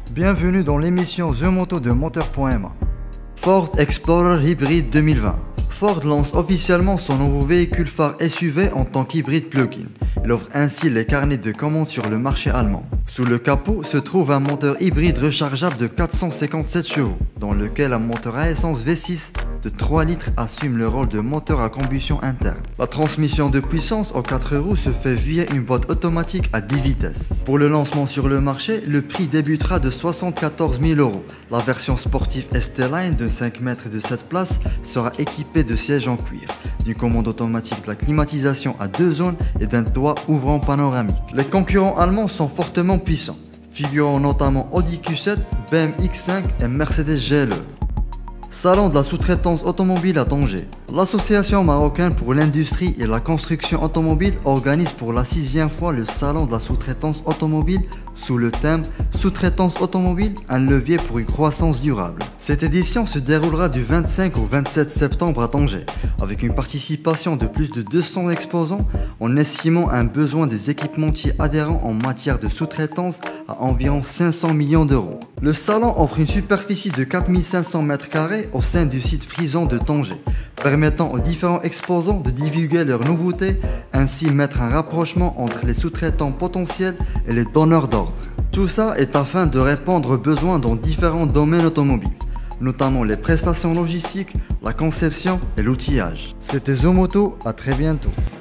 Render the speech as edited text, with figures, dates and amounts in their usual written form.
Bienvenue dans l'émission The Moto de Moteur.ma. Ford Explorer Hybrid 2020. Ford lance officiellement son nouveau véhicule phare SUV en tant qu'hybride plug-in. Il offre ainsi les carnets de commandes sur le marché allemand. Sous le capot se trouve un moteur hybride rechargeable de 457 chevaux, dans lequel un moteur à essence V6 de 3 litres assume le rôle de moteur à combustion interne. La transmission de puissance aux 4 roues se fait via une boîte automatique à 10 vitesses. Pour le lancement sur le marché, le prix débutera de 74 000 €. La version sportive ST-Line de 5 mètres de 7 places sera équipée de sièges en cuir, d'une commande automatique de la climatisation à 2 zones et d'un toit ouvrant panoramique. Les concurrents allemands sont fortement puissants, figurant notamment Audi Q7, BMW X5 et Mercedes GLE. Salon de la sous-traitance automobile à Tanger. L'Association marocaine pour l'industrie et la construction automobile organise pour la 6e fois le Salon de la sous-traitance automobile sous le thème « Sous-traitance automobile, un levier pour une croissance durable ». Cette édition se déroulera du 25 au 27 septembre à Tanger, avec une participation de plus de 200 exposants, en estimant un besoin des équipementiers adhérents en matière de sous-traitance à environ 500 millions d'euros. Le salon offre une superficie de 4500 m² au sein du site Frison de Tanger, permettant aux différents exposants de divulguer leurs nouveautés, ainsi mettre un rapprochement entre les sous-traitants potentiels et les donneurs d'ordre. Tout ça est afin de répondre aux besoins dans différents domaines automobiles, notamment les prestations logistiques, la conception et l'outillage. C'était Zomoto, à très bientôt.